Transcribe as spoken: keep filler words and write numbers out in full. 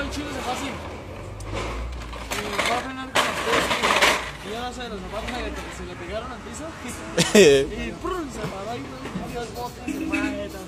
el chile se fue así. Y va a frenar con los pies. Y yo no sé, los zapatos se le pegaron al piso. Y ¡prum! Se paró y dio botas, hermano.